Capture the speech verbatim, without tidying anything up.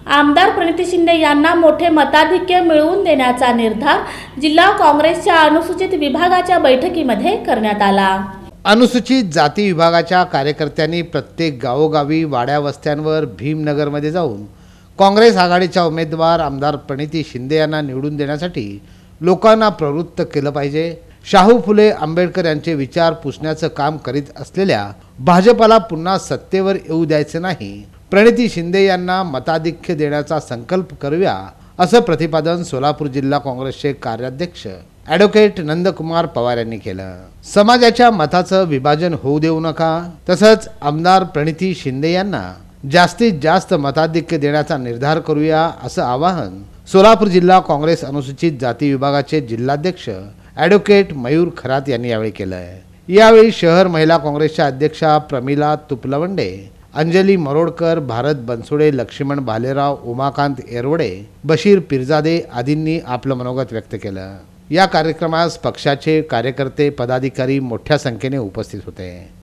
आमदार प्रणिती शिंदे यांना मोठे मताधिक्य मिळवून देण्याचा निर्धार जिल्हा काँग्रेसच्या अनुसूचित विभागाच्या बैठकीमध्ये करण्यात आला। अनुसूचित जाती विभागाच्या कार्यकर्त्यांनी प्रत्येक गावोगावी वाड्या वस्त्यांवर भीमनगरमध्ये जाऊन काँग्रेस आघाडीच्या उमेदवार आमदार प्रणिती शिंदे यांना निवडून देण्यासाठी लोकांना प्रवृत्त केलं पाहिजे। शाहू फुले आंबेडकर यांचे विचार पुसण्याचं काम करीत असलेल्या भाजपला पुन्हा सत्तेवर येऊ द्यायचे नाही, प्रणिती शिंदे यांना मताधिक्य देण्याचा संकल्प करूया, असं प्रतिपादन सोलापूर जिल्हा काँग्रेसचे कार्याध्यक्ष ॲडव्होकेट नंदकुमार पवार यांनी केलं। समाजाच्या मताचं विभाजन होऊ देऊ नका, तसंच आमदार प्रणिती शिंदे यांना जास्तीत जास्त मताधिक्य देण्याचा निर्धार करूया, असं आवाहन सोलापूर जिल्हा काँग्रेस अनुसूचित जाती विभागाचे जिल्हाध्यक्ष ॲडव्होकेट मयूर खरात यांनी यावेळी केलं आहे। यावेळी शहर महिला काँग्रेसच्या अध्यक्षा प्रमिला तुपलवंडे, अंजली मरोडकर, भारत बनसोडे, लक्ष्मण भालेराव, उमाकांत एरवडे, बशीर पिरजादे आदींनी आपलं मनोगत व्यक्त केलं। या कार्यक्रमास पक्षाचे कार्यकर्ते पदाधिकारी मोठ्या संख्येने उपस्थित होते।